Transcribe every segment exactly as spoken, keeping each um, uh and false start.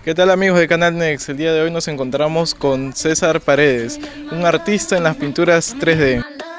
¿Qué tal amigos de Canal Next? El día de hoy nos encontramos con César Paredes, un artista en las pinturas tres D.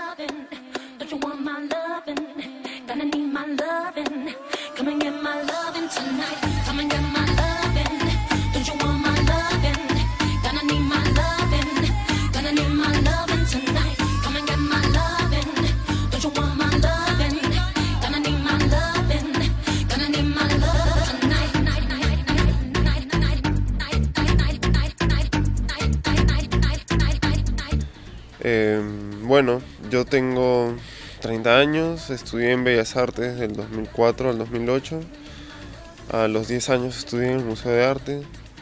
Eh, bueno, yo tengo treinta años, estudié en Bellas Artes del dos mil cuatro al dos mil ocho. A los diez años estudié en el Museo de Arte.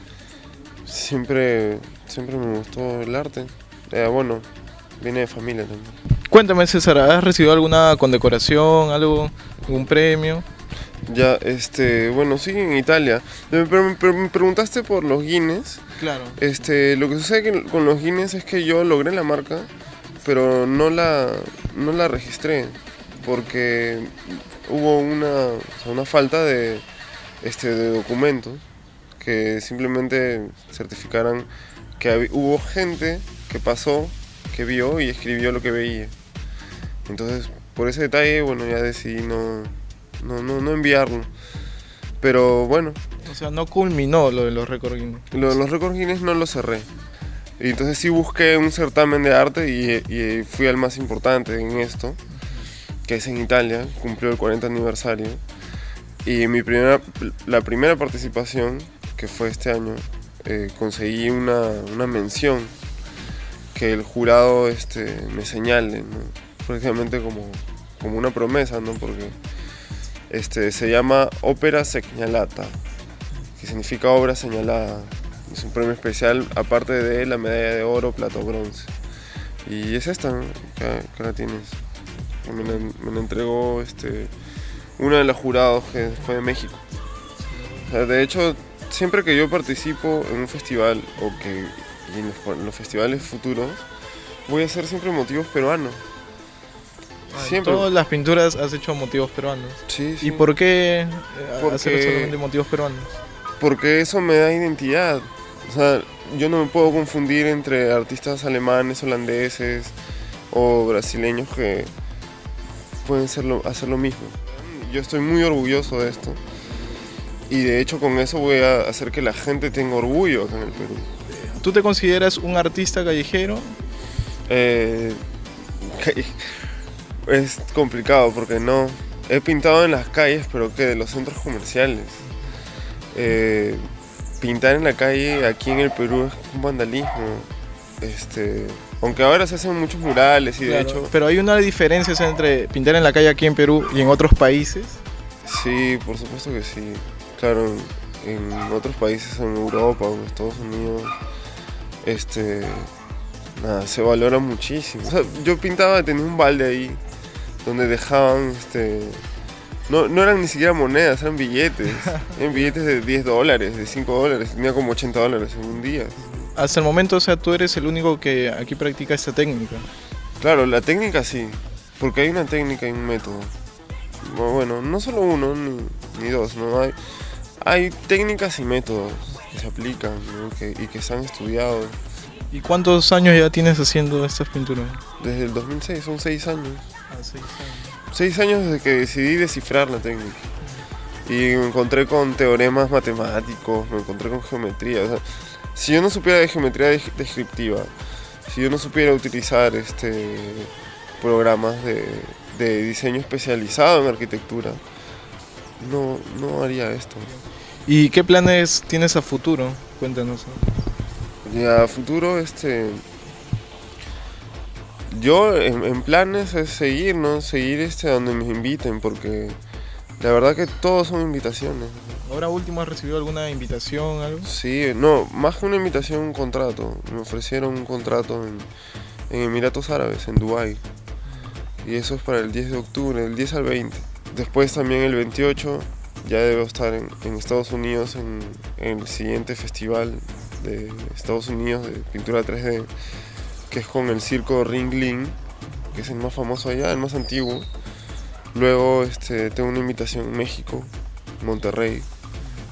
Siempre, siempre me gustó el arte. Eh, bueno, viene de familia también. Cuéntame César, ¿has recibido alguna condecoración, algo, algún premio? Ya, este, bueno, sí, en Italia. Pero, pero- pero me preguntaste por los Guinness. Claro. Este, lo que sucede que con los Guinness es que yo logré la marca, pero no la, no la registré, porque hubo una, o sea, una falta de, este, de documentos que simplemente certificaran que hab- hubo gente que pasó, que vio y escribió lo que veía. Entonces, por ese detalle, bueno, ya decidí no, no, no, no enviarlo. Pero bueno, O sea, no culminó lo de los récords Guinness. lo- los récords Guinness no los cerré. Y entonces sí busqué un certamen de arte y, y fui al más importante en esto, que es en Italia, cumplió el cuarenta aniversario. Y mi primera, la primera participación, que fue este año, eh, conseguí una, una mención, que el jurado este, me señale, ¿no? Prácticamente como, como una promesa, ¿no? Porque este, se llama Opera Segnalata, que significa obra señalada. Es un premio especial, aparte de la medalla de oro, plata o bronce. Y es esta, ¿no? que, que la tienes. Me la, me la entregó este, uno de los jurados que fue de México. O sea, de hecho, siempre que yo participo en un festival o que y en los, en los festivales futuros, voy a hacer siempre motivos peruanos. Ah, en Siempre. todas las pinturas has hecho motivos peruanos. Sí, sí. ¿Y por qué eh, Porque- hacer solamente motivos peruanos? Porque eso me da identidad. O sea, yo no me puedo confundir entre artistas alemanes, holandeses o brasileños que pueden ser lo- hacer lo mismo. Yo estoy muy orgulloso de esto. Y de hecho con eso voy a hacer que la gente tenga orgullo acá en el Perú. ¿Tú te consideras un artista callejero? Eh, que- es complicado porque no. He pintado en las calles, pero que de los centros comerciales. Eh, pintar en la calle aquí en el Perú es un vandalismo. Este, aunque ahora se hacen muchos murales y de Claro, hecho, pero hay una diferencia entre pintar en la calle aquí en Perú y en otros países. sí, por supuesto que sí. Claro, en, en otros países, en Europa o en Estados Unidos, este, nada, se valora muchísimo. O sea, yo pintaba, tenía un balde ahí donde dejaban, este, no, no eran ni siquiera monedas, eran billetes. Eran billetes de diez dólares, de cinco dólares, tenía como ochenta dólares en un día. Hasta el momento, o sea, tú eres el único que aquí practica esta técnica. Claro, la técnica sí, porque hay una técnica y un método. No, bueno, no solo uno ni, ni dos, ¿no? Hay, hay técnicas y métodos que se aplican, ¿no? que, y que se han estudiado ¿Y cuántos años ya tienes haciendo estas pinturas? desde el dos mil seis, son seis años. Ah, seis años. Seis años desde que decidí descifrar la técnica. Y me encontré con teoremas matemáticos, me encontré con geometría. O sea, si yo no supiera de geometría de- descriptiva, si yo no supiera utilizar este, programas de, de diseño especializado en arquitectura, no, no haría esto. ¿Y qué planes tienes a futuro? Cuéntanos. Y a futuro, este, yo en, en planes es seguir, ¿no? Seguir este, donde me inviten, porque la verdad que todos son invitaciones. ¿Ahora último has recibido alguna invitación, algo? Sí, no, más que una invitación, un contrato. Me ofrecieron un contrato en, en Emiratos Árabes, en Dubái. Y eso es para el diez de octubre, del diez al veinte. Después también el veintiocho ya debo estar en, en Estados Unidos en, en el siguiente festival de Estados Unidos de pintura tres D, que es con el circo Ringling, que es el más famoso allá, el más antiguo. Luego este, tengo una invitación en México, Monterrey,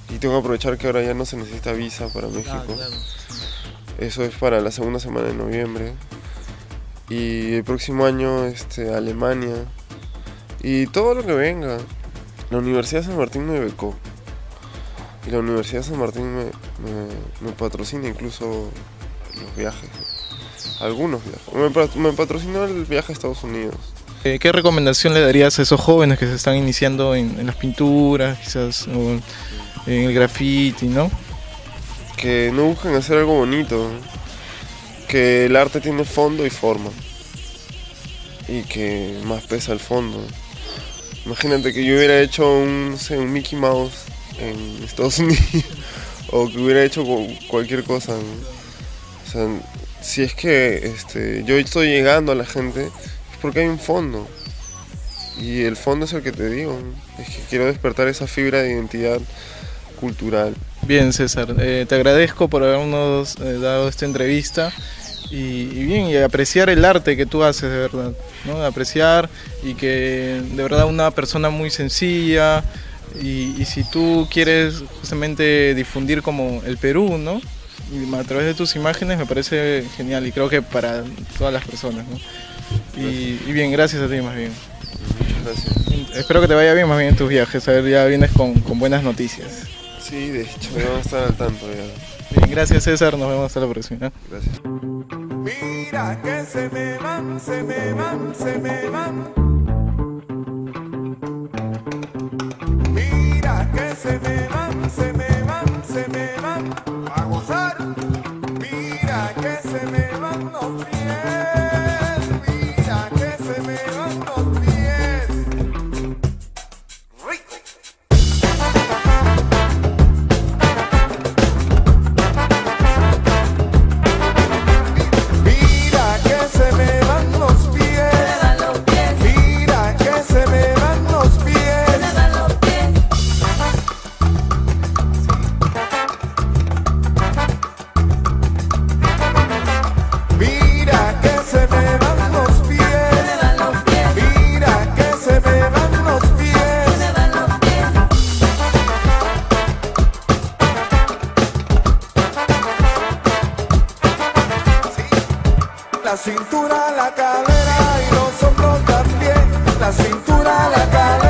Y tengo que aprovechar que ahora ya no se necesita visa para México. Ah, claro. Eso es para la segunda semana de noviembre. Y el próximo año este, Alemania. Y todo lo que venga. La Universidad de San Martín me becó. Y la Universidad de San Martín me, me, me patrocina incluso los viajes. Algunos viajes. Me, me patrocinó el viaje a Estados Unidos. Eh, ¿Qué recomendación le darías a esos jóvenes que se están iniciando en, en las pinturas, quizás, o en el graffiti, ¿no? Que no busquen hacer algo bonito. Que el arte tiene fondo y forma. Y que más pesa el fondo. Imagínate que yo hubiera hecho un, no sé, un Mickey Mouse en Estados Unidos. O que hubiera hecho cualquier cosa, ¿no? O sea, si es que este, yo estoy llegando a la gente, es porque hay un fondo. Y el fondo es el que te digo, ¿no? Es que quiero despertar esa fibra de identidad cultural. Bien, César, eh, te agradezco por habernos eh, dado esta entrevista y, y bien, y apreciar el arte que tú haces, de verdad, ¿no? Apreciar y que de verdad una persona muy sencilla y, y si tú quieres justamente difundir como el Perú, ¿no? Y a través de tus imágenes me parece genial y creo que para todas las personas, ¿no? Y, y bien, gracias a ti más bien. Muchas gracias. Espero que te vaya bien más bien en tus viajes, a ver, ya vienes con, con buenas noticias. Sí, de hecho, vamos a estar al tanto ya. Bien, gracias César, nos vemos hasta la próxima. Gracias. Mira que se me van, se me van, se me van. Mira que se me van, se me van, se me van. A gozar. Mira que se me van los pies. Mira que se me van los pies. Rico. Mira que se me van los pies. Mira que se me van los pies. Mira que se me van los pies. Mira que se me van los pies. La cintura, la cadera y los hombros también. La cintura, la cadera.